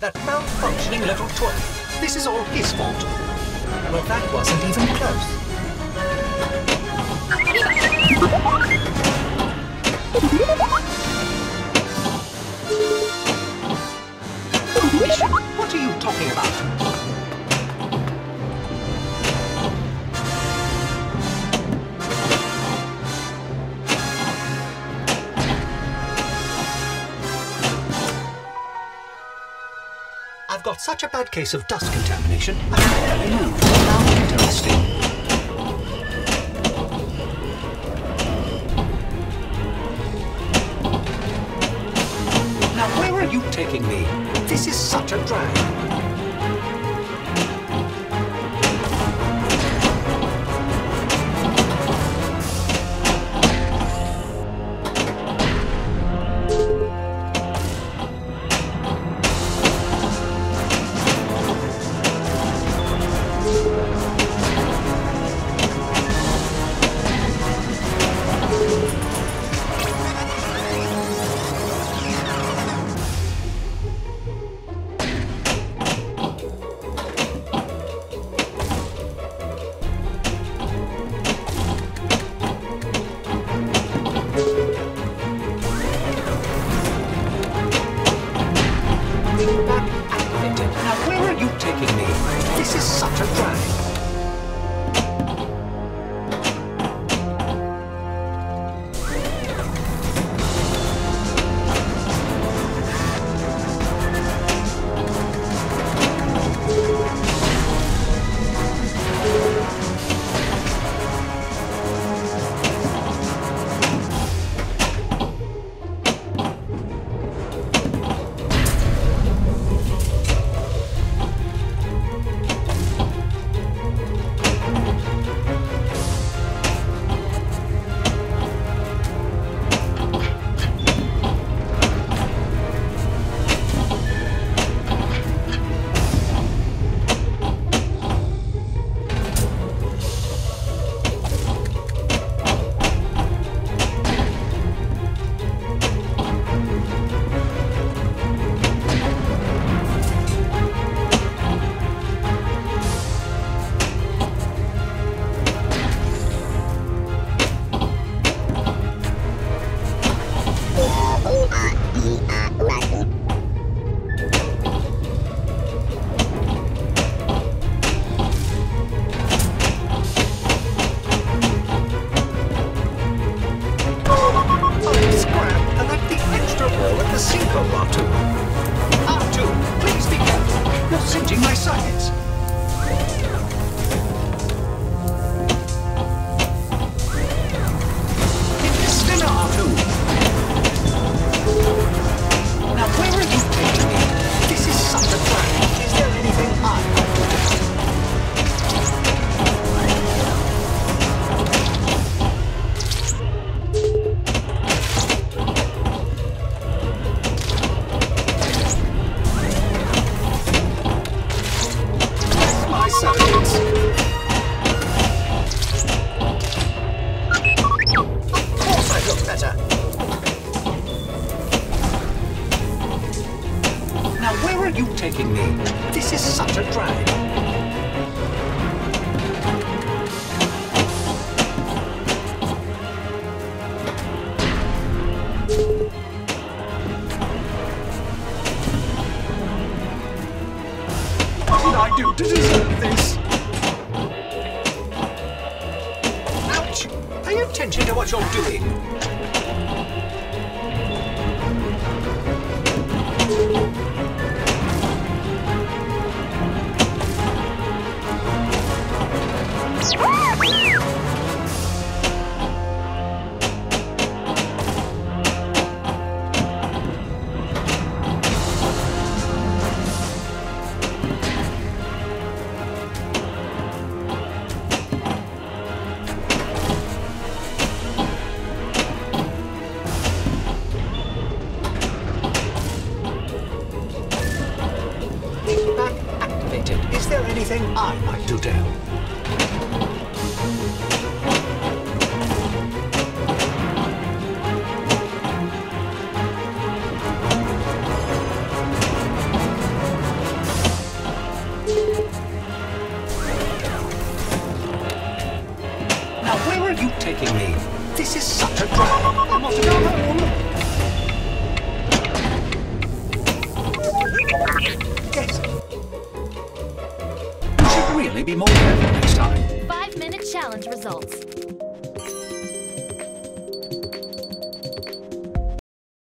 That malfunctioning little toy. This is all his fault. Well, that wasn't even close. Mission? What are you talking about? I've got such a bad case of dust contamination, I can barely move. How interesting. Now where are you taking me? This is such a drag. Now where are you taking me? This is such a drag. Singeing my sides. It's dinner, R2. Now where are you taking me? This is such a drag. Is there anything I can do? Now where are you taking me? This is such a drag. What did I do to deserve this? Ouch! Pay attention to what you're doing. Is there anything I might do to help? are you taking me? This is such a drag. I want to go home. Yes. You should really be more careful next time. 5-minute challenge results.